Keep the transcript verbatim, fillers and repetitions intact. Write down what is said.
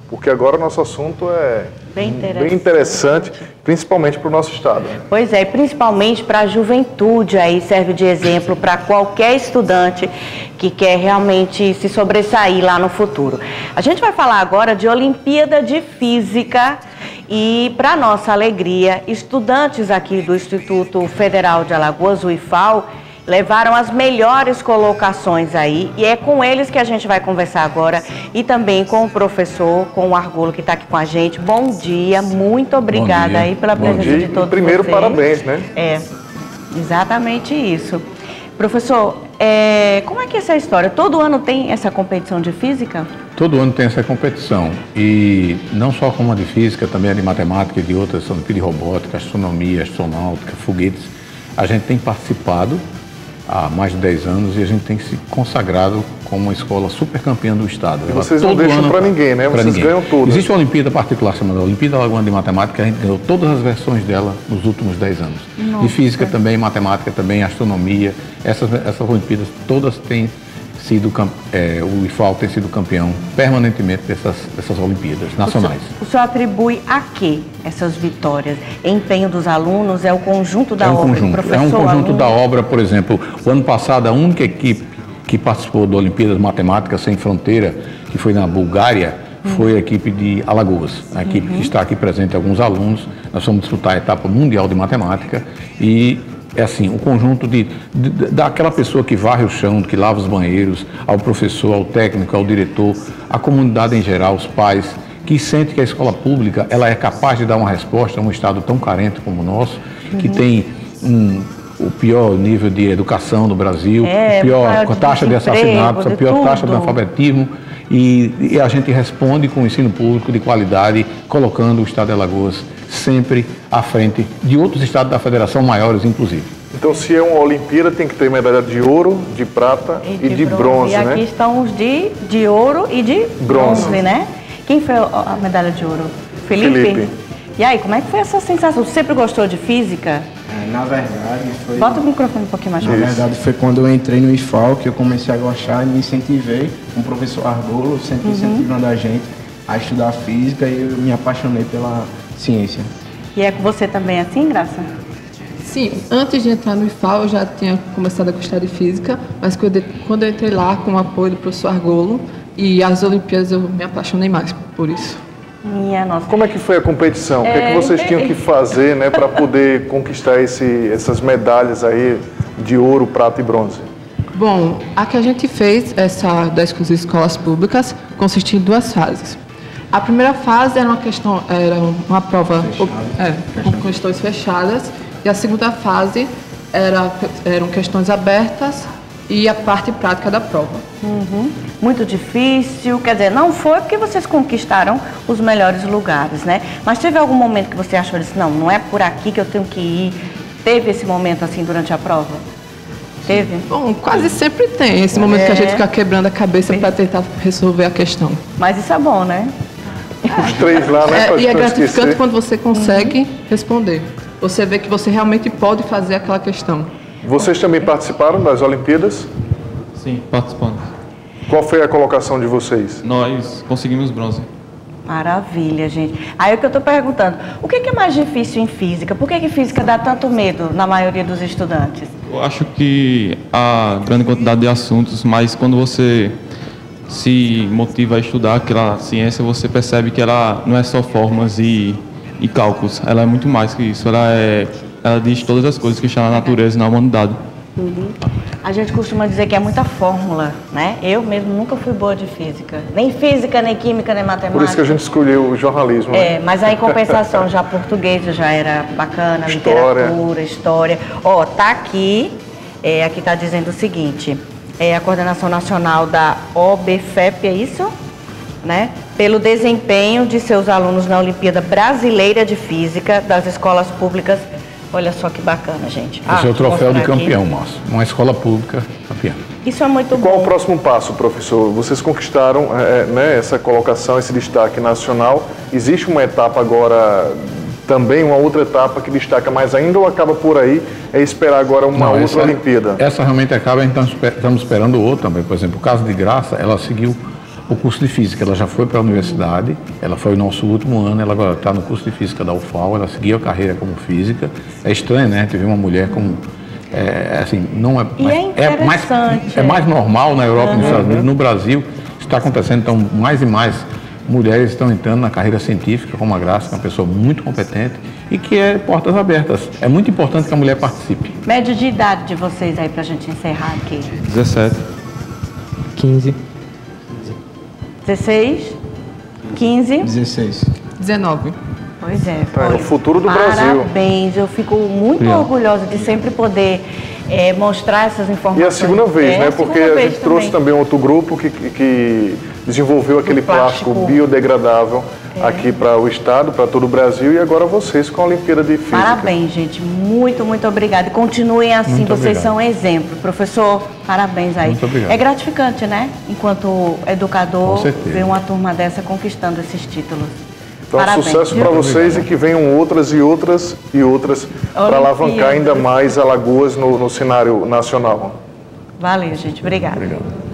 porque agora o nosso assunto é bem interessante, bem interessante principalmente para o nosso estado. Pois é, principalmente para a juventude, aí serve de exemplo para qualquer estudante que quer realmente se sobressair lá no futuro. A gente vai falar agora de Olimpíada de Física e, para nossa alegria, estudantes aqui do Instituto Federal de Alagoas, o I F A L, levaram as melhores colocações aí, e é com eles que a gente vai conversar agora, e também com o professor, com o Argolo, que está aqui com a gente. Bom dia, muito obrigada aí pela presença Bom dia. de todos Primeiro, vocês. parabéns, né? É, exatamente isso. Professor, é, como é que é essa história? Todo ano tem essa competição de física? Todo ano tem essa competição, e não só como a de física, também a de matemática e de outras, são de robótica, astronomia, astronáutica, foguetes. A gente tem participado há mais de dez anos e a gente tem se consagrado como uma escola super campeã do estado. E vocês não deixam para ninguém, né? Vocês ninguém. ganham tudo. Existe uma Olimpíada particular chamada Olimpíada Alagoana de Matemática, a gente ganhou todas as versões dela nos últimos dez anos. Nossa. De física também, matemática também, astronomia, essas, essas Olimpíadas todas têm sido, é, o I F A L tem sido campeão permanentemente dessas, dessas Olimpíadas nacionais. O senhor, o senhor atribui a quê essas vitórias? Empenho dos alunos? É o conjunto da é um obra? Conjunto, Professor, é um conjunto aluno? da obra, por exemplo, o ano passado a única equipe que participou da Olimpíada de Matemática Sem Fronteira, que foi na Bulgária, uhum. foi a equipe de Alagoas, a equipe uhum. que está aqui presente, alguns alunos. Nós vamos disputar a etapa mundial de matemática e é assim, o conjunto de, de, daquela pessoa que varre o chão, que lava os banheiros, ao professor, ao técnico, ao diretor, à comunidade em geral, os pais, que sente que a escola pública ela é capaz de dar uma resposta a um estado tão carente como o nosso, uhum. que tem um, o pior nível de educação do Brasil, é, a pior de taxa de assassinatos, a pior tudo. taxa de analfabetismo, e, e a gente responde com o ensino público de qualidade, colocando o estado de Alagoas sempre à frente de outros estados da federação, maiores inclusive. Então, se é uma Olimpíada, tem que ter medalha de ouro, de prata e, e de, de bronze, bronze, né? E aqui né? estão os de, de ouro e de bronze, bronze, né? Quem foi a medalha de ouro? Felipe? Felipe. E aí, como é que foi essa sensação? Você sempre gostou de física? É, na verdade, foi... Bota o microfone um pouquinho mais Na rápido. verdade, foi quando eu entrei no I F A L que eu comecei a gostar e me incentivei. Com o professor Argolo, sempre uhum. incentivando a gente a estudar física, e eu me apaixonei pela ciência. E é com você também assim, Graça? Sim, antes de entrar no I F A L eu já tinha começado a gostar de física, mas quando eu entrei lá com o apoio do professor Argolo e as Olimpíadas eu me apaixonei mais por isso. Minha nossa. Como é que foi a competição? É... O que, é que vocês tinham que fazer, né, para poder conquistar esse, essas medalhas aí de ouro, prata e bronze? Bom, a que a gente fez, essa das escolas públicas, consistia em duas fases. A primeira fase era uma questão, era uma prova é, com questões fechadas, e a segunda fase era, eram questões abertas e a parte prática da prova. Uhum. Muito difícil, quer dizer, não foi porque vocês conquistaram os melhores lugares, né? Mas teve algum momento que você achou assim, não, não é por aqui que eu tenho que ir? Teve esse momento assim durante a prova? Teve? Bom, quase sempre tem esse momento é. que a gente fica quebrando a cabeça para tentar resolver a questão. Mas isso é bom, né? Os três lá, né? É, e é gratificante esquecer. Quando você consegue uhum. responder. Você vê que você realmente pode fazer aquela questão. Vocês também participaram das Olimpíadas? Sim, participamos. Qual foi a colocação de vocês? Nós conseguimos bronze. Maravilha, gente. Aí é o que eu estou perguntando, o que é mais difícil em física? Por que que física dá tanto medo na maioria dos estudantes? Eu acho que a grande quantidade de assuntos, mas quando você se motiva a estudar aquela ciência, você percebe que ela não é só formas e, e cálculos, ela é muito mais que isso, ela, é, ela diz todas as coisas que estão na natureza e na humanidade. Uhum. A gente costuma dizer que é muita fórmula, né? Eu mesmo nunca fui boa de física, nem física, nem química, nem matemática. Por isso que a gente escolheu o jornalismo. É, né? mas aí em compensação já português já era bacana, história. literatura, história. Ó, tá aqui, é, aqui tá dizendo o seguinte, é a coordenação nacional da O B F E P, é isso? Né? Pelo desempenho de seus alunos na Olimpíada Brasileira de Física das escolas públicas. Olha só que bacana, gente. Esse ah, é o troféu de campeão, aqui. Márcio. Uma escola pública campeã. Isso é muito bom. Qual o próximo passo, professor? Vocês conquistaram é, né, essa colocação, esse destaque nacional. Existe uma etapa agora, também uma outra etapa que destaca mais ainda, ou acaba por aí, é esperar agora uma Não, outra essa, Olimpíada? Essa realmente acaba, então estamos esperando outra também. Por exemplo, o caso de Graça, ela seguiu o curso de Física. Ela já foi para a universidade, ela foi o nosso último ano, ela agora está no curso de Física da U F A L, ela seguiu a carreira como Física. É estranho, né? Teve uma mulher como... É, assim, não é, e mais, é, é, mais, é mais normal na Europa e nos Estados Unidos. No Brasil está acontecendo, então mais e mais mulheres estão entrando na carreira científica, como a Graça, que é uma pessoa muito competente e que é portas abertas. É muito importante que a mulher participe. Médio de idade de vocês aí, para a gente encerrar aqui? dezessete. quinze. dezesseis? quinze? dezesseis. dezenove. Pois é. É o futuro do Parabéns. Brasil. Parabéns. Eu fico muito Obrigado. orgulhosa de sempre poder é, mostrar essas informações. E a segunda vez, é, né? a Porque segunda a vez gente trouxe também outro grupo que, que desenvolveu aquele plástico, plástico biodegradável aqui para o estado, para todo o Brasil, e agora vocês com a Olimpíada de Física. Parabéns, gente. Muito, muito obrigada. E continuem assim, Muito vocês obrigado. são exemplo. Professor, parabéns aí. Muito obrigado. É gratificante, né? Enquanto educador, Com certeza. ver uma turma dessa conquistando esses títulos. Então, Parabéns, sucesso viu? para vocês e que venham outras e outras e outras para alavancar ainda mais Alagoas no, no cenário nacional. Valeu, gente. Obrigada. Obrigado.